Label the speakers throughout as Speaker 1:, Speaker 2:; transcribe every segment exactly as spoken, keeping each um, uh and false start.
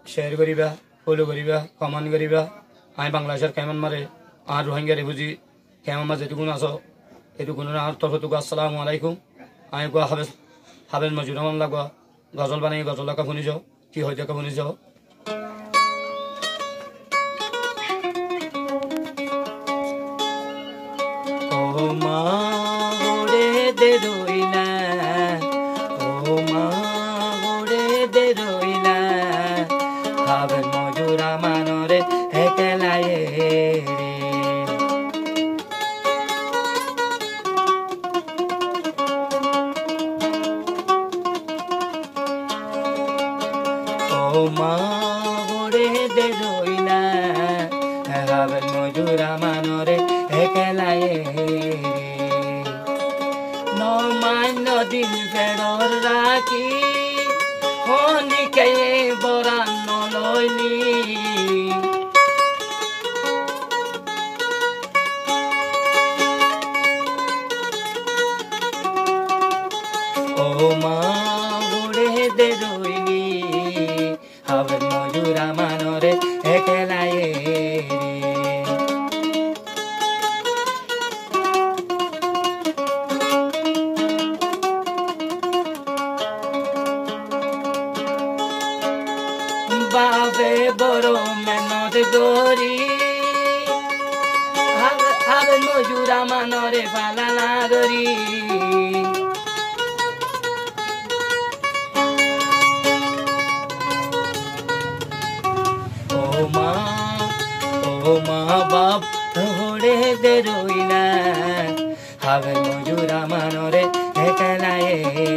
Speaker 1: share করিবা follow করিবা comment করিবা আমি বাংলাদেশের কেমন মারে আর রোহিঙ্গারে বুঝি কেমন মাঝে যেটুকুন আছো এটুকুন আর তরফটুকু আসসালামু আলাইকুম আমি কোয়া হাবেজ হাবেজ মজুর রহমান লাগা গজল বানাই গজল লাগা শুনিছ কি হয়ে দেখা শুনিছ ও মা ওরে দে রইলা ও মা ওরে দে রইলা হাবেজ মজুর আমানরে একলায়ে রে ও মা ওরে দে রইলা হাবেজ মজুর আমানরে একলায়ে রে নমান্য দিন ফেরর রাখি হনিকে বরান নলইলি ও মা ওরে দে রইলি হাবেজ মজুর আমানরে একলায়ে রে বাবে বড় মেহনত করি হাবেজ মজুর আমানরে পালানা করি ও মা ও মা বাপ ওরে দে রইলা হাবেজ মজুর আমানরে একলায়ে রে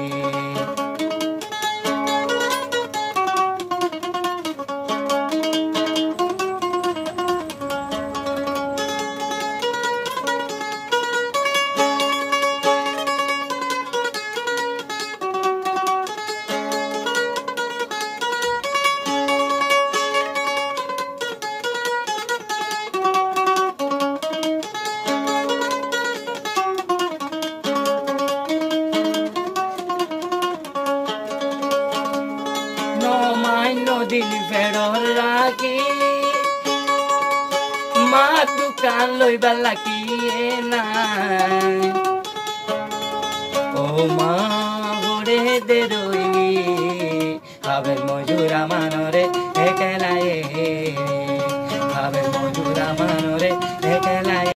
Speaker 1: দিন ফেরর রাখি মা দোকান লইবা লাগি না ও মা ওরে দে রইলি হাবেজ মজুর আমানরে